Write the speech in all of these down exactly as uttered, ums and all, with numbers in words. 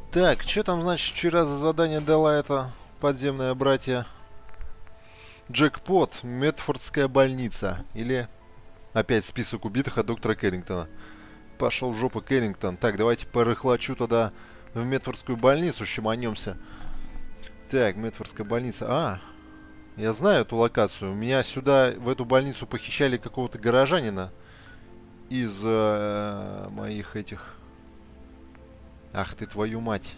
Так, что там, значит, вчера за задание дала эта подземная братья? Джекпот, Медфордская больница. Или опять список убитых от доктора Кэррингтона. Пошел в жопу Кэррингтон. Так, давайте порыхлачу тогда в Медфордскую больницу, щеманемся. Так, Медфордская больница. А, я знаю эту локацию. У меня сюда, в эту больницу, похищали какого-то горожанина из э, моих этих... Ах ты, твою мать.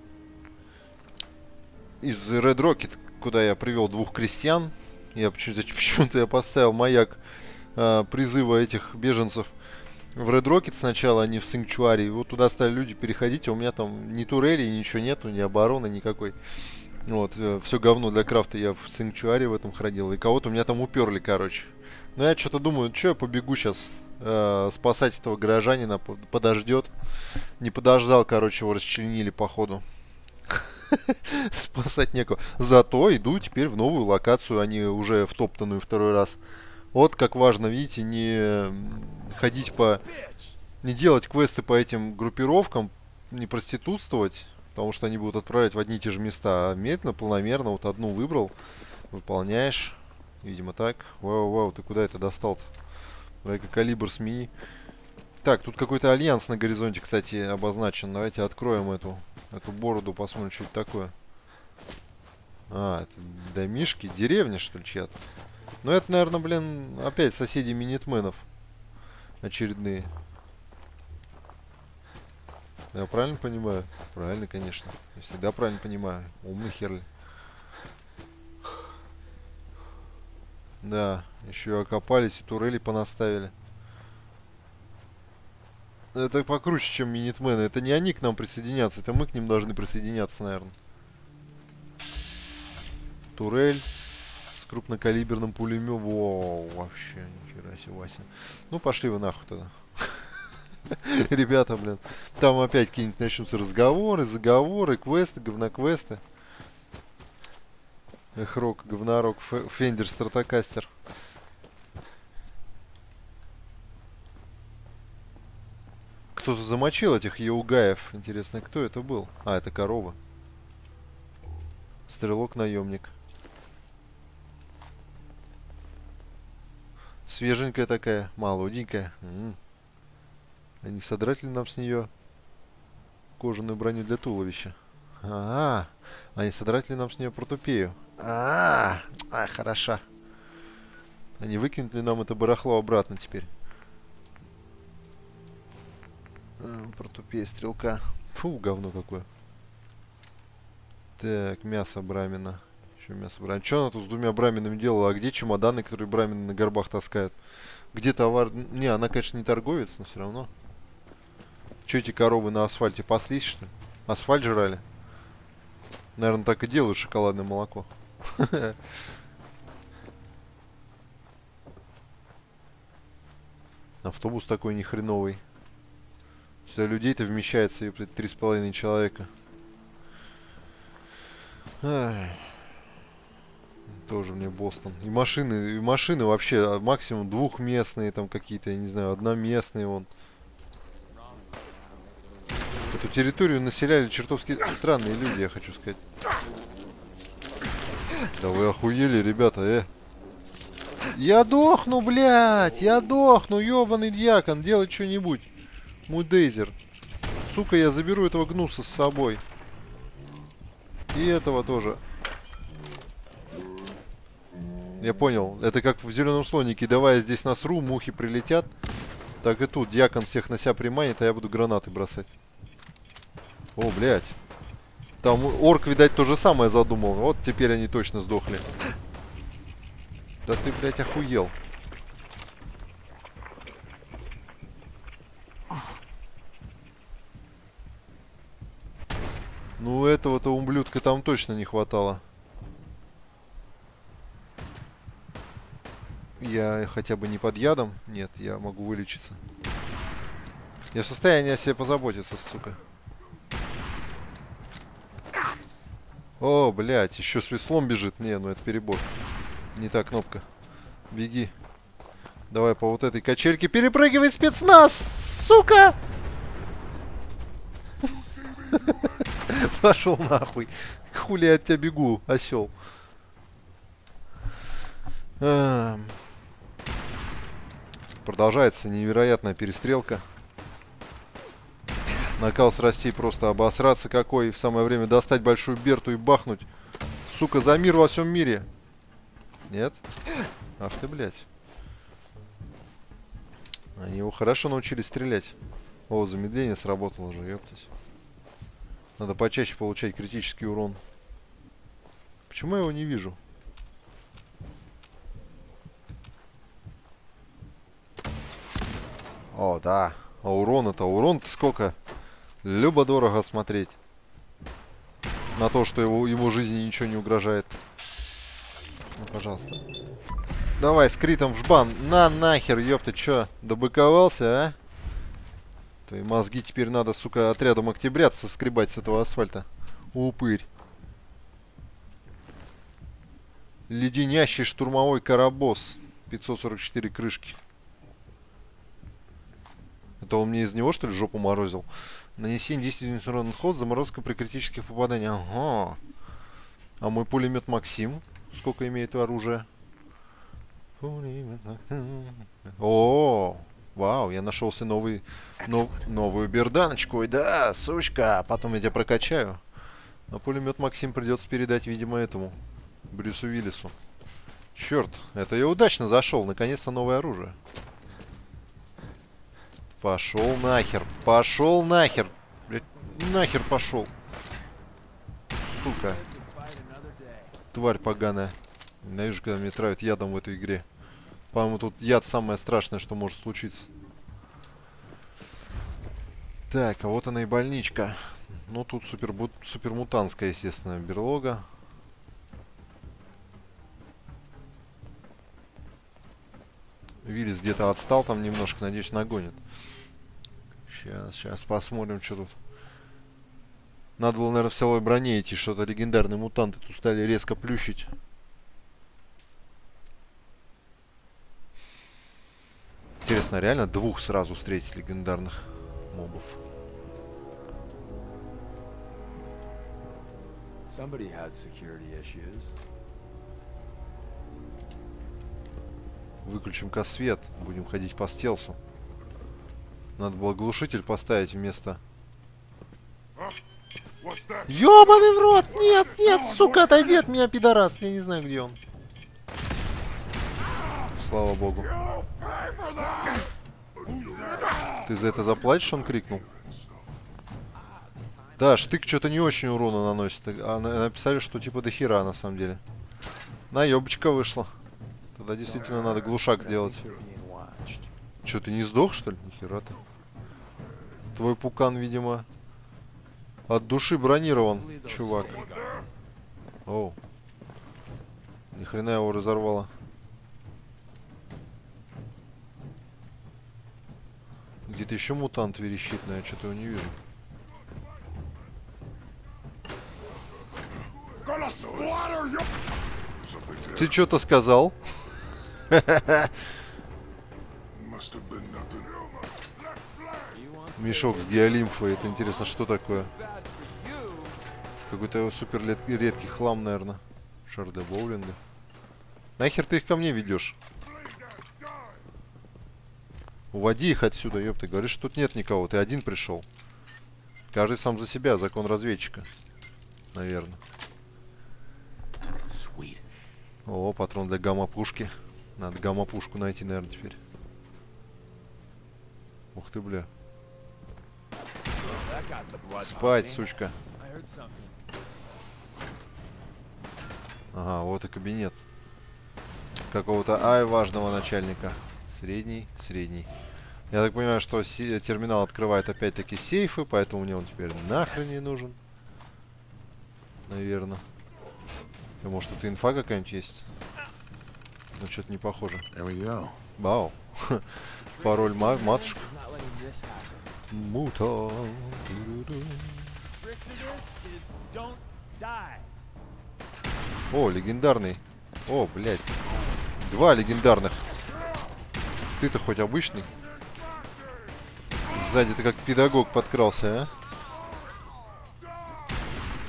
Из Red Rocket, куда я привел двух крестьян. Я почему-то я поставил маяк э, призыва этих беженцев в Red Rocket сначала, а не в Sanctuary. Вот туда стали люди переходить, а у меня там ни турели, ничего нету, ни обороны никакой. Вот, э, все говно для крафта я в Sanctuary в этом хранил. И кого-то у меня там уперли, короче. Но я что-то думаю, что я побегу сейчас э, спасать этого горожанина, подождет. Не подождал, короче, его расчленили походу. Спасать некого. Зато иду теперь в новую локацию, а не уже втоптанную второй раз. Вот как важно, видите, не ходить по... Не делать квесты по этим группировкам, не проститутствовать, потому что они будут отправлять в одни и те же места, а медленно, планомерно, вот одну выбрал, выполняешь. Видимо так. Вау-вау, ты куда это достал-то? Давай-ка калибр смени. Так, тут какой-то альянс на горизонте, кстати, обозначен. Давайте откроем эту, эту бороду, посмотрим, что это такое. А, это домишки, деревня, что ли, чья-то. Ну, это, наверное, блин, опять соседи минитменов. Очередные. Я правильно понимаю? Правильно, конечно. Я всегда правильно понимаю. Умный херли. Да, еще и окопались, и турели понаставили. Это покруче, чем минитмены. Это не они к нам присоединятся, это мы к ним должны присоединяться, наверное. Турель с крупнокалиберным пулеметом. Воу, вообще, нихера себе, Вася. Ну, пошли вы нахуй тогда. Ребята, блин. Там опять какие-нибудь начнутся разговоры, заговоры, квесты, говноквесты. Эхрок, говнорок, Фендер, Стратокастер. Кто-то замочил этих яугаев. Интересно, кто это был? А, это корова. Стрелок-наемник. Свеженькая такая, молоденькая. М-м. А не содрать ли нам с нее кожаную броню для туловища? А, -а, -а. а не содрать ли нам с нее портупею? А, -а, -а. а, хороша. А не выкинут ли нам это барахло обратно теперь? Портупея стрелка. Фу, говно какое. Так, мясо брамина. Еще мясо брамина. Что она тут с двумя браминами делала? А где чемоданы, которые брамины на горбах таскают? Где товар? Не, она, конечно, не торговец, но все равно. Че эти коровы на асфальте паслись, что ли? Асфальт жрали? Наверное, так и делают шоколадное молоко. Автобус такой нехреновый. Сюда людей-то вмещается, и три с половиной человека. Ай. Тоже мне Бостон. И машины, и машины вообще максимум двухместные, там какие-то, я не знаю, одноместные вон. Эту территорию населяли чертовски странные люди, я хочу сказать. Да вы охуели, ребята, э. Я дохну, блядь, я дохну, ебаный дьякон, делать что-нибудь. Мудейзер. Сука, я заберу этого гнуса с собой. И этого тоже. Я понял. Это как в зеленом слонике. Давай я здесь насру, мухи прилетят. Так и тут. Дьякон всех на себя приманит, а я буду гранаты бросать. О, блядь. Там орк, видать, то же самое задумал. Вот теперь они точно сдохли. Да ты, блядь, охуел. Ну, этого-то ублюдка там точно не хватало. Я хотя бы не под ядом. Нет, я могу вылечиться. Я в состоянии о себе позаботиться, сука. О, блядь, еще с веслом бежит. Не, ну это перебор. Не та кнопка. Беги. Давай по вот этой качельке перепрыгивай, спецназ! Сука! Пошел нахуй. Хули я от тебя бегу, осел. Эм. Продолжается невероятная перестрелка. Накал страстей просто обосраться какой. В самое время достать большую берту и бахнуть. Сука, за мир во всем мире. Нет? Ах ты, блядь. Они его хорошо научились стрелять. О, замедление сработало же, ёптать. Надо почаще получать критический урон. Почему я его не вижу? О, да. А урон-то, урон-то сколько? Любо-дорого смотреть. На то, что его, его жизни ничего не угрожает. Ну, пожалуйста. Давай, с критом в жбан. На нахер, ёпта, чё? Добыковался, а? Твои мозги теперь надо, сука, отрядом октябрят соскребать с этого асфальта. Упырь. Леденящий штурмовой карабос. пятьсот сорок четыре крышки. Это он мне из него, что ли, жопу морозил? Нанесение десять единиц урона ход, заморозка при критических попаданиях. Ага. А мой пулемет Максим? Сколько имеет оружия? О, вау, я нашелся новый, нов, новую берданочку. Ой, да, сучка, потом я тебя прокачаю. А пулемет Максим придется передать, видимо, этому Брюсу Уиллису. Черт, это я удачно зашел, наконец-то новое оружие. Пошел нахер, пошел нахер, блядь, нахер пошел. Сука. Тварь поганая. Ненавижу, когда мне травят ядом в этой игре. По-моему, тут яд самое страшное, что может случиться. Так, а вот она и больничка. Ну, тут супер, супермутантская, естественно, берлога. Виллис где-то отстал там немножко, надеюсь, нагонит. Сейчас, сейчас посмотрим, что тут. Надо было, наверное, в силовой броне идти, что-то легендарные мутанты тут стали резко плющить. Интересно, реально двух сразу встретить легендарных мобов? Выключим-ка свет, будем ходить по стелсу. Надо было глушитель поставить вместо... Ёбаный в рот! Нет, нет, сука, отойди от меня, пидорас! Я не знаю, где он. Слава богу. Ты за это заплатишь, он крикнул? Да, штык что-то не очень урона наносит. А написали, что типа до хера на самом деле. Наебочка вышла. Тогда действительно надо глушак сделать. Че, ты не сдох, что ли? Нихера ты. Твой пукан, видимо, от души бронирован, чувак. Оу. Ни хрена его разорвало. Где-то еще мутант верещит, но я что-то его не вижу. Ты что-то сказал? Мешок с геолимфой. Это интересно, что такое? Какой-то супер редкий хлам, наверное. Шарды боулинга. Нахер ты их ко мне ведешь? Уводи их отсюда, ёпта. Говоришь, что тут нет никого. Ты один пришел. Каждый сам за себя. Закон разведчика. Наверное. О, патрон для гамма-пушки. Надо гамма-пушку найти, наверное, теперь. Ух ты, бля. Спать, сучка. Ага, вот и кабинет. Какого-то ай важного начальника. Средний, средний. Я так понимаю, что терминал открывает опять-таки сейфы, поэтому мне он теперь нахрен не нужен. Наверное. А может, тут инфа какая-нибудь есть? Ну, что-то не похоже. Вау. Пароль ма матушка. Мута. О, легендарный. О, блядь. Два легендарных. Ты-то хоть обычный? Сзади ты как педагог подкрался, а?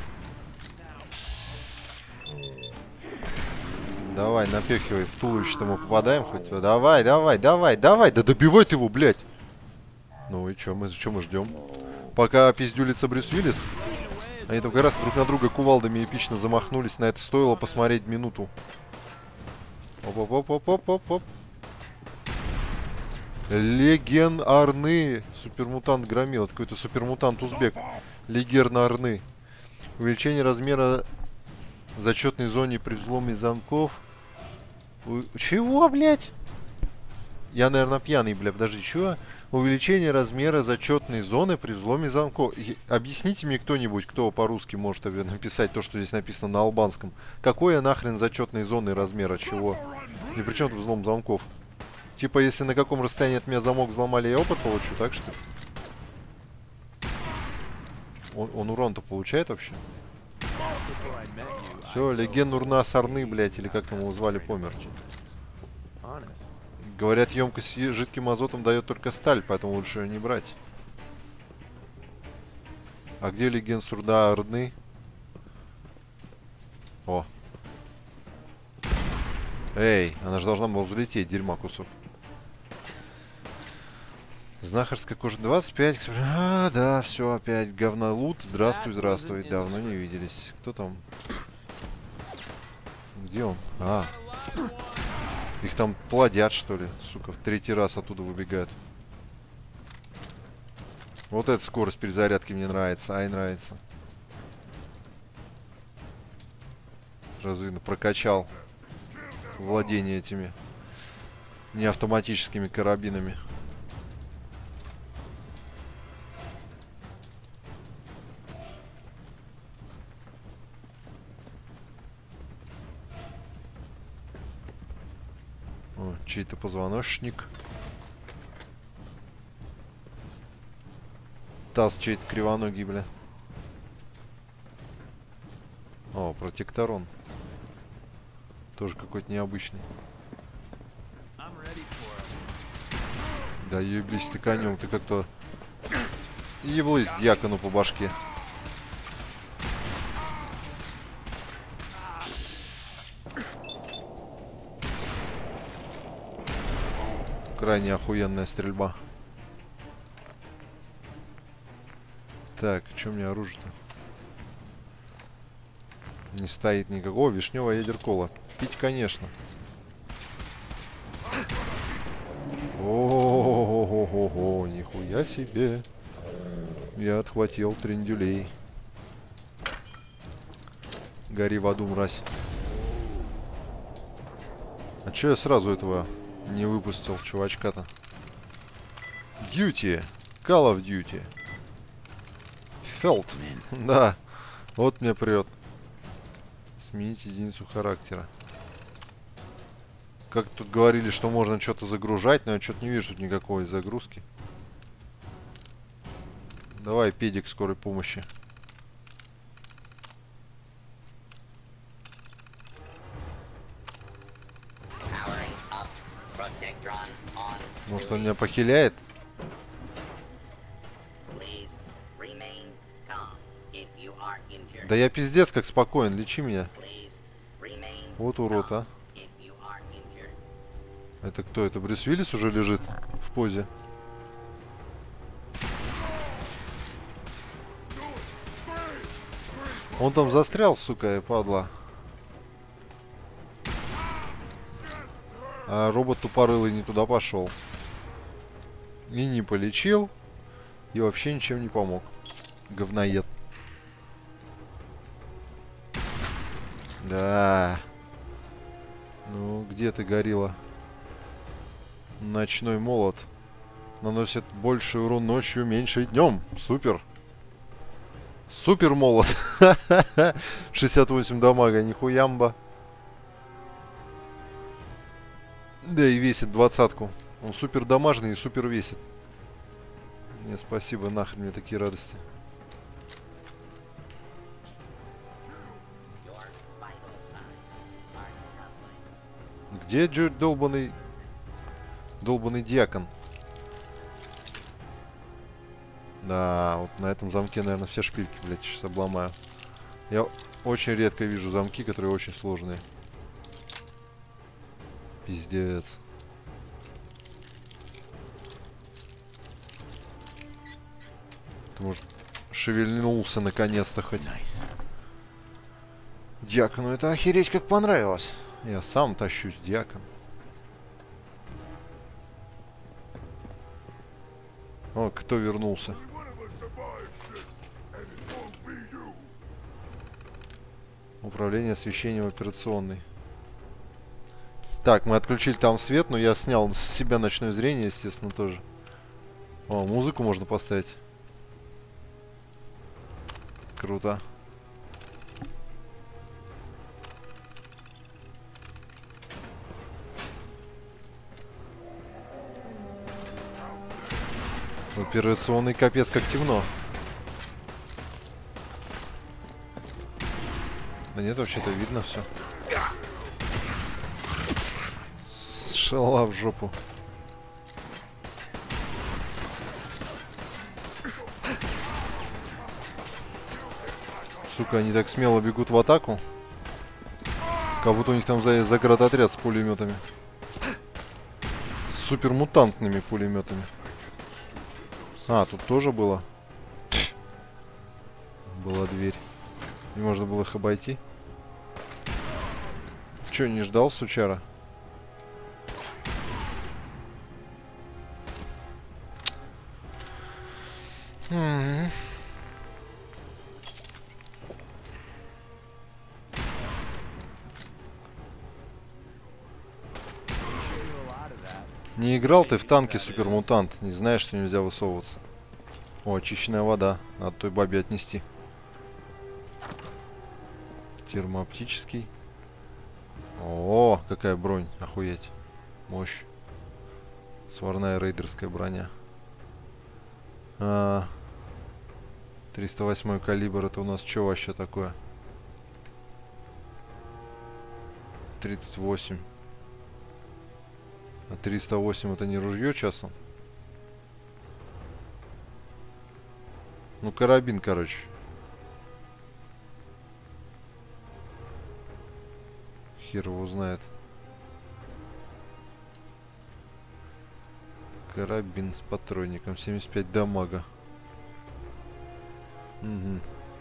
Давай, напехивай. В туловище-то мы попадаем хоть. Давай, давай, давай, давай. Да добивай ты его, блядь. Ну и чё, мы, чё мы ждем? Пока пиздюлится Брюс Уиллис. Они там как раз друг на друга кувалдами эпично замахнулись. На это стоило посмотреть минуту. Оп-оп-оп-оп-оп-оп-оп. Легендарный супермутант громил. Это какой-то супермутант узбек. Легендарный. Увеличение размера зачетной зоне при взломе замков. У... Чего, блядь? Я, наверное, пьяный, бля. Подожди, чего? Увеличение размера зачетной зоны при взломе замков. И... Объясните мне кто-нибудь, кто по-русски может написать то, что здесь написано на албанском. Какое нахрен зачетной зоны размера? Чего? И при чем тут взлом замков? Типа, если на каком расстоянии от меня замок взломали, я опыт получу, так что? Он, он урон-то получает вообще? Все, леген Урна Сарны, блядь, или как там его звали, помер. Говорят, емкость жидким азотом дает только сталь, поэтому лучше ее не брать. А где леген Сурда Арны? О. Эй, она же должна была взлететь, дерьма кусок. Знахарская кожа двадцать пять. А, да, все опять. Говнолут. Здравствуй, здравствуй. Давно не виделись. Кто там? Где он? А. Их там плодят, что ли? Сука, в третий раз оттуда выбегают. Вот эта скорость перезарядки мне нравится. Ай, нравится. Сразу видно, прокачал владение этими неавтоматическими карабинами. О, чей-то позвоночник. Таз чей-то кривоногий, бля. О, протекторон. Тоже какой-то необычный. Да ебись ты конем, ты как-то еблысь дьякону по башке. Крайне охуенная стрельба. Так, что у меня оружие-то? Не стоит никакого. Вишневая ядеркола. Пить, конечно. О-о-о-о-о-о, нихуя себе. Я отхватил трендюлей. Гори в аду, мразь. А че я сразу этого не выпустил, чувачка-то? Duty. Call of Duty. Felt. Да. Вот мне прет. Сменить единицу характера. Как тут говорили, что можно что-то загружать, но я что-то не вижу тут никакой загрузки. Давай, педик скорой помощи. Может, он меня похиляет? Да я пиздец как спокоен, лечи меня. Вот урод, а. Это кто? Это Брюс Уиллис уже лежит в позе? Он там застрял, сука, и падла. А робот тупорылый не туда пошел. И не полечил. И вообще ничем не помог. Говноед. Да. Ну, где ты, горилла? Ночной молот. Наносит больший урон ночью, меньше днем. Супер. Супер молот. шестьдесят восемь дамага, нихуямба. Да и весит двадцатку. Он супер дамажный и супер весит. Не, спасибо, нахрен мне такие радости. Где Джо долбаный... Долбаный дьякон? Да, вот на этом замке, наверное, все шпильки, блядь, сейчас обломаю. Я очень редко вижу замки, которые очень сложные. Пиздец. Ты, может, шевельнулся наконец-то хоть. Nice. Дьякону это охереть как понравилось. Я сам тащусь, дьякон. О, кто вернулся? Управление освещением операционной. Так, мы отключили там свет, но я снял с себя ночное зрение, естественно, тоже. О, музыку можно поставить. Круто. Операционный капец как темно. Да нет, вообще-то видно все. Шала в жопу. Сука, они так смело бегут в атаку. Как будто у них там за заградотряд с пулеметами. С супермутантными пулеметами. А, тут тоже было. Была дверь. И можно было их обойти. Че, не ждал, сучара? М-м-м. Не играл ты в танки, супермутант. Не знаешь, что нельзя высовываться. О, очищенная вода. Надо той бабе отнести. Термооптический. О, какая бронь. Охуеть. Мощь. Сварная рейдерская броня. А, триста восьмой калибр. Это у нас что вообще такое? тридцать восемь. А триста восемь это не ружье часом? Ну, карабин, короче. Хер его знает. Карабин с патронником. семьдесят пять дамага. Угу.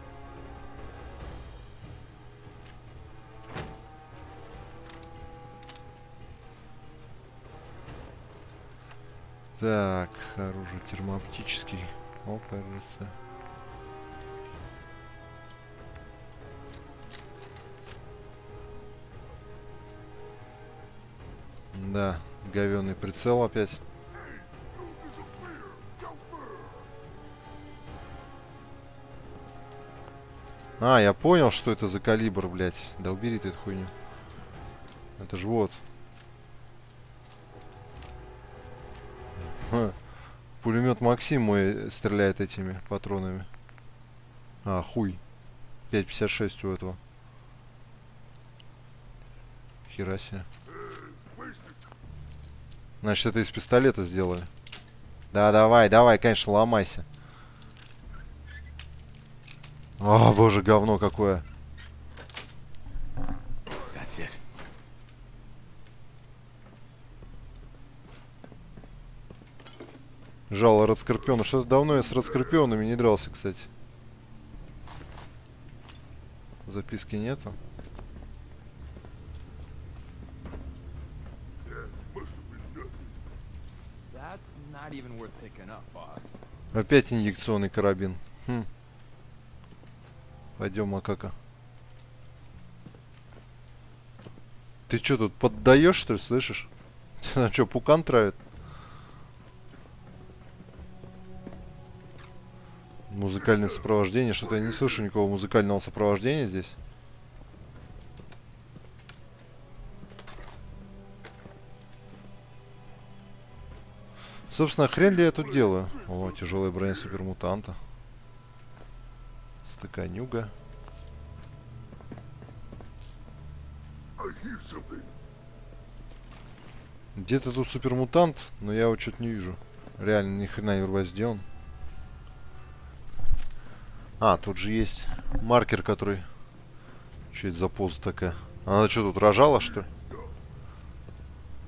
Так, оружие термооптический. Опа, РС. Да, говёный прицел опять. А, я понял, что это за калибр, блядь. Да убери ты эту хуйню. Это ж вот. Ха. Пулемет Максим мой стреляет этими патронами. А, хуй. пять пятьдесят шесть у этого. Хера себе. Значит, это из пистолета сделали. Да, давай, давай, конечно, ломайся. О, боже, говно какое. Жало Радскорпиона. Что-то давно я с Радскорпионами не дрался, кстати. Записки нету. Опять инъекционный карабин. Хм. Пойдем, макака. Ты что тут поддаешь, что ли, слышишь? Тебя что, пукан травит? Музыкальное сопровождение. Что-то я не слышу никакого музыкального сопровождения здесь. Собственно, хрен ли я тут делаю? О, тяжелая броня супермутанта. Стаканюга. Где-то тут супермутант, но я его что-то не вижу. Реально, ни хрена не урвозден. А, тут же есть маркер, который... Что это за поза такая? Она что, тут рожала, что ли?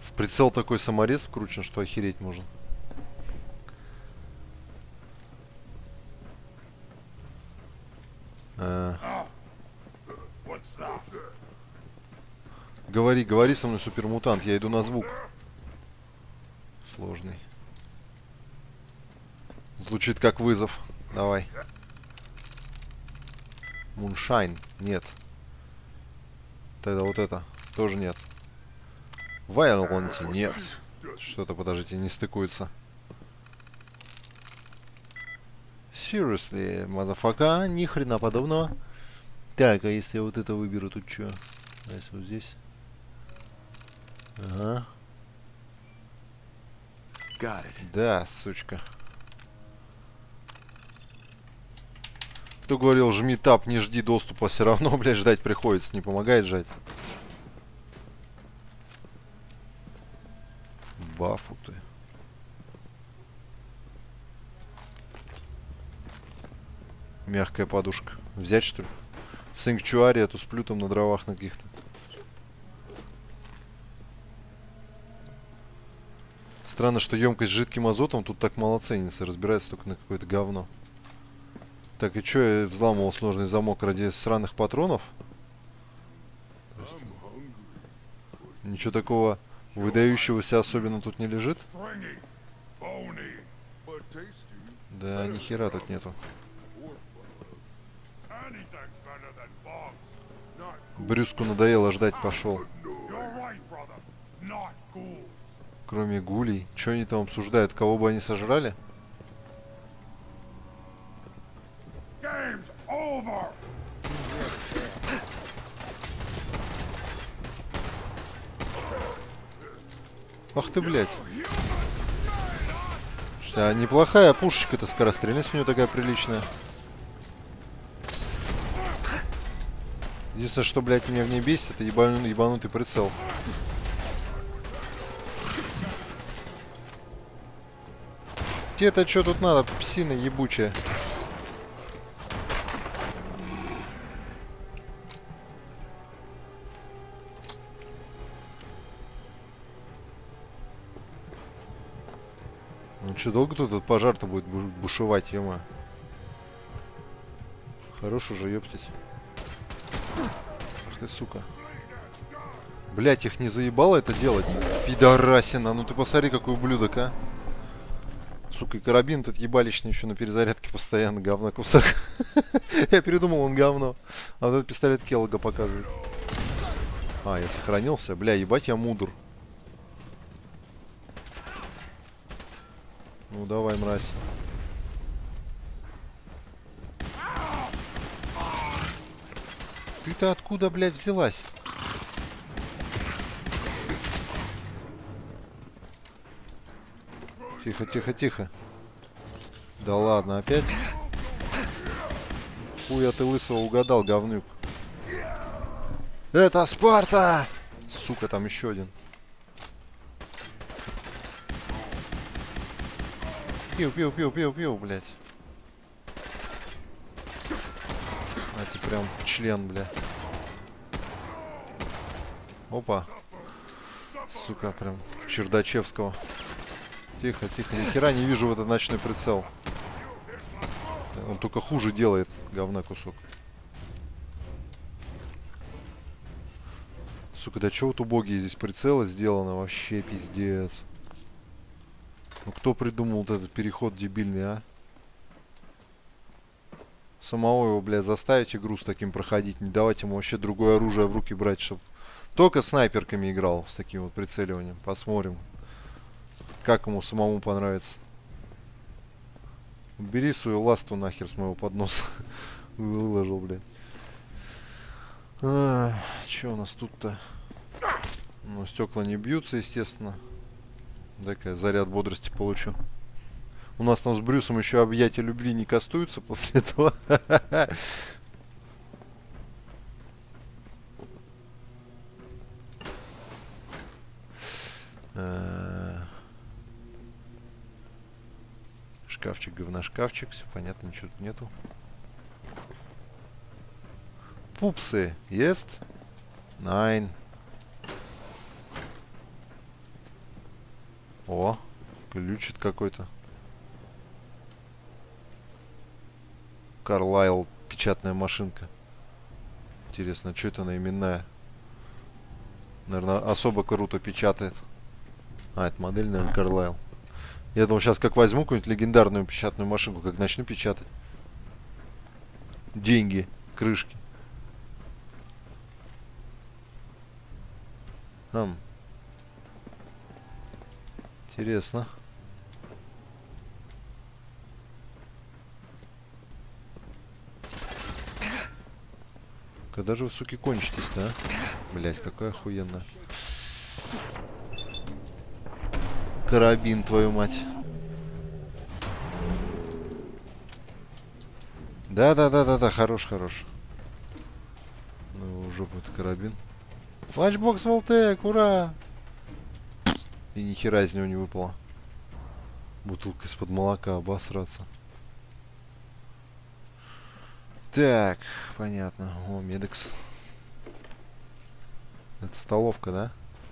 В прицел такой саморез вкручен, что охереть можно. А. Говори, говори со мной, супермутант, я иду на звук. Сложный. Звучит как вызов. Давай. Муншайн. Нет. Тогда вот это. Тоже нет. Вайлонти. Нет. Что-то, подождите, не стыкуется. Seriously, мазафака. Ни хрена подобного. Так, а если я вот это выберу, тут что? А если вот здесь? Ага. Да, сучка. Кто говорил, жми тап, не жди доступа, все равно, блядь, ждать приходится. Не помогает жать. Бафу ты. Мягкая подушка. Взять, что ли? В Санктуаре эту сплю там на дровах на каких-то. Странно, что емкость с жидким азотом тут так мало ценится. Разбирается только на какое-то говно. Так, и чё, я взламывал сложный замок ради сраных патронов? Ничего такого выдающегося особенно тут не лежит? Да, ни хера тут нету. Брюску надоело ждать, пошел. Кроме гулей. Что они там обсуждают? Кого бы они сожрали? Ах ты, блядь. А неплохая пушечка-то, скорострельность у нее такая приличная. Единственное, что, блядь, меня в ней бесит, это ебану, ебанутый прицел. Тебе-то что тут надо, псина ебучая? Ну что, долго тут этот пожар-то будет бушевать, ё-моё? Хорош уже, ёптать. Ах ты, сука. Блять, их не заебало это делать? Пидорасина, ну ты посмотри, какой ублюдок, а. Сука, и карабин этот ебалищный еще на перезарядке постоянно, говно кусок. Я передумал, он говно. А вот этот пистолет Келлога показывает. А, я сохранился. Бля, ебать, я мудр. Ну давай, мразь. Ты-то откуда, блядь, взялась? Тихо, тихо, тихо. Да ладно, опять? Хуя ты лысого угадал, говнюк. Это Спарта! Сука, там еще один. Пиу, пиу, пиу, пиу, пиу, блядь. А ты прям в член, бля. Опа. Сука, прям в Чердачевского. Тихо, тихо, ни хера не вижу в этот ночной прицел. Он только хуже делает, говна кусок. Сука, да чё вот убогие здесь прицелы сделаны, вообще пиздец. Ну кто придумал вот этот переход дебильный, а? Самого его, блядь, заставить игру с таким проходить, не давать ему вообще другое оружие в руки брать, чтобы только снайперками играл с таким вот прицеливанием. Посмотрим, как ему самому понравится. Бери свою ласту нахер с моего подноса. Выложил, блядь. А, что у нас тут-то? Ну, стекла не бьются, естественно. Дай-ка заряд бодрости получу. У нас там с Брюсом еще объятия любви не кастуются после этого. Шкафчик, говношкафчик. Все понятно, ничего тут нету. Пупсы. Есть? Найн. О, ключит какой-то. Карлайл, печатная машинка. Интересно, что это она именная? Наверное, особо круто печатает. А, это модель, наверное, Карлайл. Я думал, сейчас как возьму какую-нибудь легендарную печатную машинку, как начну печатать. Деньги, крышки. Хм. Интересно. Когда же вы, суки, кончитесь-то, а? Блять, какая охуенная. Карабин, твою мать. Да-да-да-да-да, хорош-хорош. Ну, в жопу это карабин. Ланчбокс Волтек, ура! И ни хера из него не выпало. Бутылка из-под молока, обосраться. Так, понятно. О, медекс. Это столовка, да?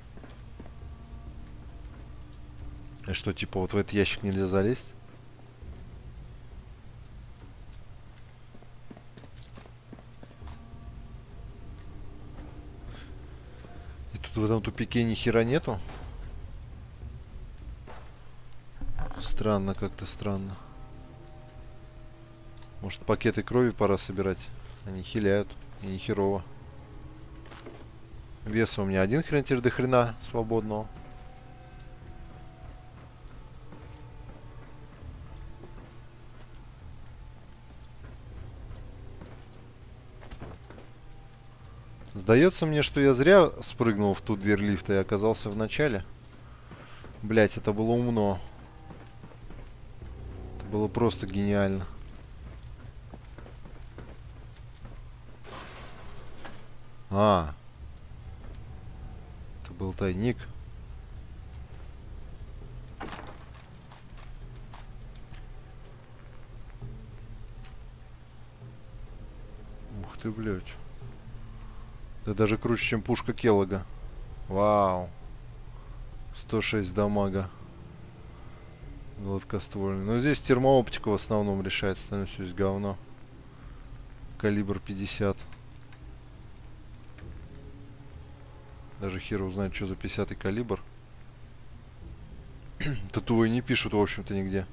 И что, типа, вот в этот ящик нельзя залезть? И тут в этом тупике ни хера нету? Странно, как-то странно. Может, пакеты крови пора собирать? Они хиляют, и не херово. Веса у меня один хрен теперь до хрена свободного. Сдается мне, что я зря спрыгнул в ту дверь лифта и оказался в начале. Блять, это было умно. Это было просто гениально. А. Это был тайник. Ух ты, блядь. Это даже круче, чем пушка Келлога. Вау. сто шесть дамага. Гладкоствольный. Но здесь термооптика в основном решает. Остальное все из говно. Калибр пятьдесят. Даже хер узнает, что за пятидесятый калибр. Татуи не пишут, в общем-то, нигде.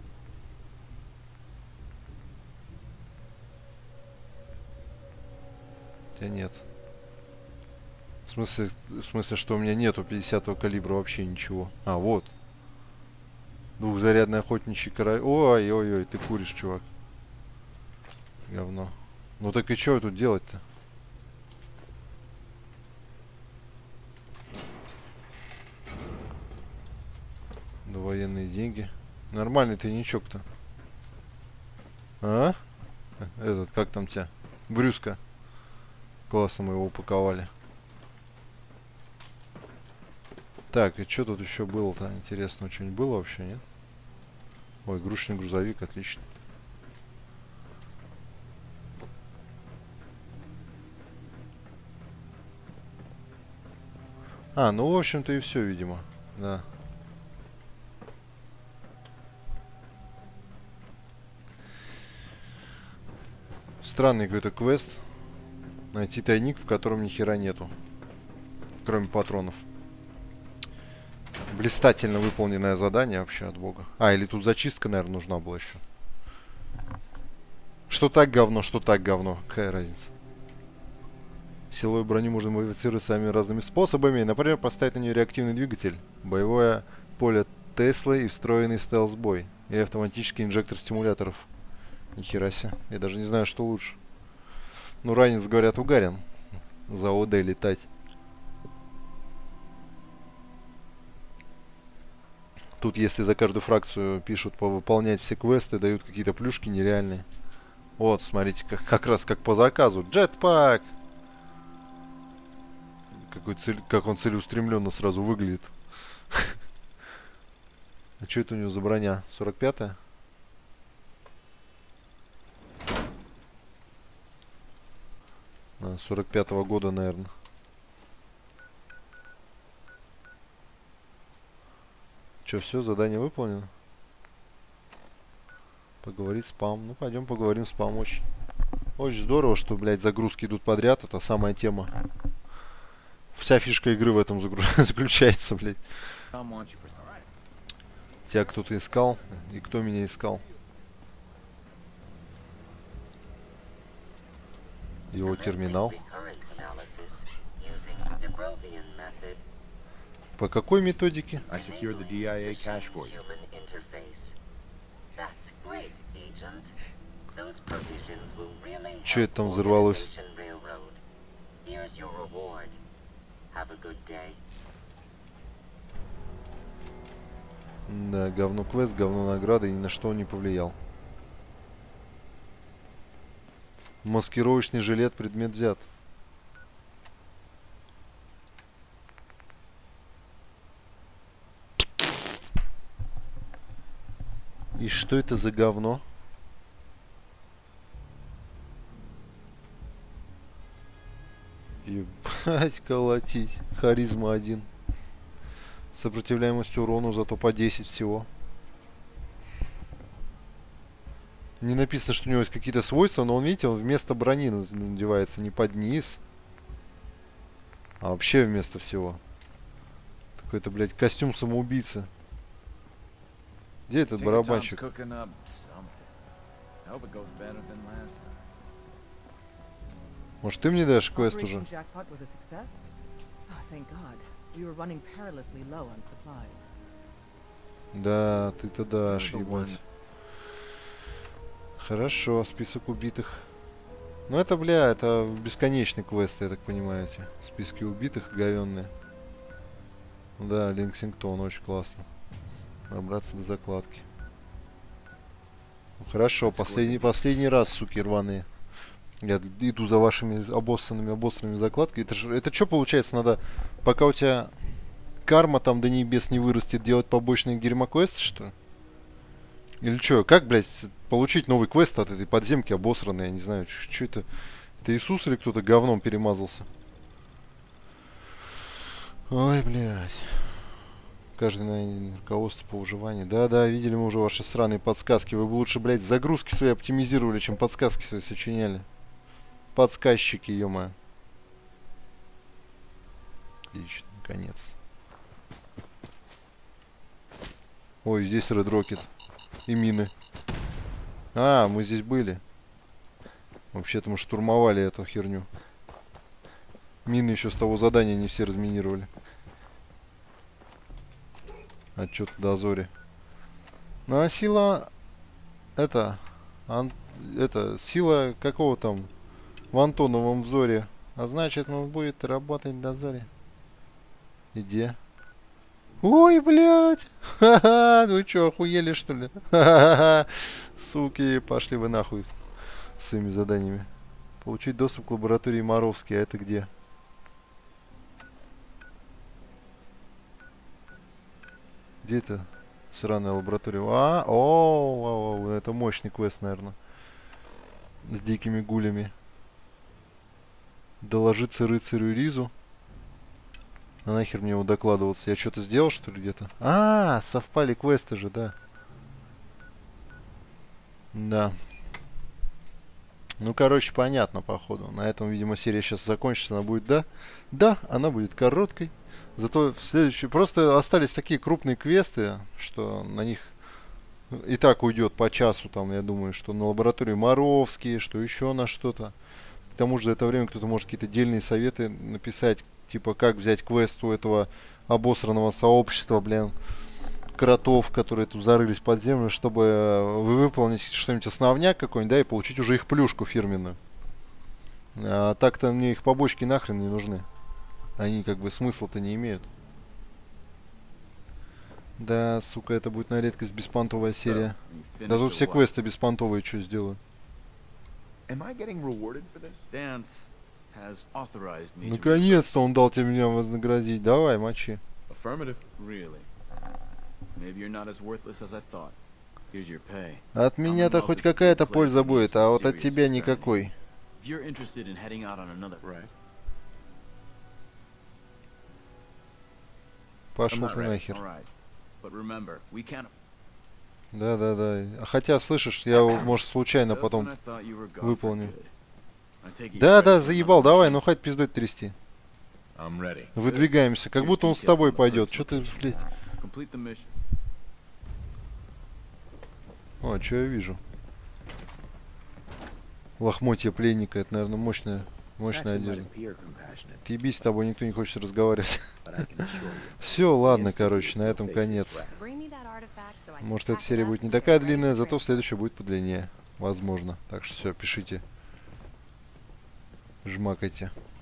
Хотя нет. В смысле, в смысле, что у меня нету пятидесятого калибра вообще ничего. А, вот. Двухзарядный охотничий карабин. Ой-ой-ой, ты куришь, чувак. Говно. Ну так и что тут делать-то? Да военные деньги. Нормальный тайничок-то. А? Этот, как там тебя? Брюска. Классно мы его упаковали. Так, и что тут еще было-то? Интересно, что-нибудь было вообще, нет? Ой, игрушечный грузовик, отлично. А, ну, в общем-то, и все, видимо. Да. Странный какой-то квест. Найти тайник, в котором ни хера нету. Кроме патронов. Блистательно выполненное задание вообще от бога. А, или тут зачистка, наверное, нужна была еще. Что так говно, что так говно. Какая разница? Силовую броню можно модифицировать самыми разными способами. Например, поставить на нее реактивный двигатель, боевое поле Теслы и встроенный стелс-бой. Или автоматический инжектор стимуляторов. Нихера себе. Я даже не знаю, что лучше. Ну, ранец, говорят, угарен. За ОД летать. Тут, если за каждую фракцию пишут повыполнять все квесты, дают какие-то плюшки нереальные. Вот, смотрите, как, как раз как по заказу. Джетпак! Какой цель, как он целеустремленно сразу выглядит. А что это у него за броня? сорок пятая? А, сорок пятого года, наверное. Че, все, задание выполнено? Поговорить с спам. Ну, пойдем поговорим с спам. Очень, очень здорово, что, блядь, загрузки идут подряд. Это самая тема. Вся фишка игры в этом загруж... заключается, блядь. Тебя кто-то искал? И кто меня искал? Его терминал. По какой методике? Че это там взорвалось? Да, говно квест, говно награда, и ни на что он не повлиял. Маскировочный жилет, предмет взят. И что это за говно? Ебать, колотить. Харизма один. Сопротивляемость урону, зато по десять всего. Не написано, что у него есть какие-то свойства, но он, видите, он вместо брони надевается не под низ, а вообще вместо всего. Какой-то, блядь, костюм самоубийцы. Где этот барабанщик? Может, ты мне дашь квест уже? Да, ты-то дашь, ебать. Хорошо, список убитых. Ну это, бля, это бесконечный квест, я так понимаю, эти списки убитых говенные. Да, Лексингтон, очень классно. Добраться до закладки. Ну, хорошо, последний, последний раз, суки рваные. Я иду за вашими обоссанными, обоссанными закладками. Это, ж, это что получается? Надо, пока у тебя карма там до небес не вырастет, делать побочные гермоквесты, что ли? Или что? Как, блядь, получить новый квест от этой подземки обосранной? Я не знаю, что это? Это Иисус или кто-то говном перемазался? Ой, блядь. Каждый на руководство по выживанию. Да-да, видели мы уже ваши сраные подсказки. Вы бы лучше, блядь, загрузки свои оптимизировали, чем подсказки свои сочиняли. Подсказчики, ё-моё. Отлично, наконец. Ой, здесь Red Rocket. И мины. А, мы здесь были. Вообще-то мы штурмовали эту херню. Мины еще с того задания не все разминировали. Отчет о дозоре. Ну а сила... Это... Ан, это... Сила какого там... В Антоновом взоре. А значит, он будет работать в дозоре. Где? Ой, блядь! Ха-ха! Вы что, охуели, что ли? Ха-ха-ха! Суки, пошли вы нахуй своими заданиями. Получить доступ к лаборатории Моровский. А это где? Где это? Сраная лаборатория. А, о, о, о, это мощный квест, наверное. С дикими гулями. Доложиться рыцарю Ризу. А нахер мне его докладываться? Я что-то сделал, что ли, где-то? А, совпали квесты же, да. Да. Ну, короче, понятно, походу. На этом, видимо, серия сейчас закончится. Она будет, да? Да, она будет короткой. Зато в следующей... Просто остались такие крупные квесты, что на них и так уйдет по часу, там, я думаю, что на лабораторию Моровские, что еще на что-то. К тому же за это время кто-то может какие-то дельные советы написать, типа, как взять квест у этого обосранного сообщества, блин, кротов, которые тут зарылись под землю, чтобы вы выполнить что-нибудь основняк какой-нибудь, да, и получить уже их плюшку фирменную. А так-то мне их побочки нахрен не нужны. Они как бы смысла-то не имеют. Да, сука, это будет на редкость беспонтовая серия. Да тут все квесты беспонтовые, что сделаю. Наконец-то он дал тебе меня вознаградить. Давай, мочи. От меня-то хоть какая-то польза будет, а вот от тебя никакой. Пошел ты нахер. Да, да, да. А хотя, слышишь, я, может, случайно потом выполню. Да, да, заебал, давай, ну хоть пиздой трясти. Выдвигаемся, как будто он с тобой пойдет. Что ты, блядь? О, что я вижу? Лохмотья пленника, это, наверное, мощная, мощная одежда. Ебись, с тобой никто не хочет разговаривать. Все, ладно, короче, на этом конец. Может, эта серия будет не такая длинная, зато следующая будет подлиннее. Возможно. Так что все, пишите. Жмакайте.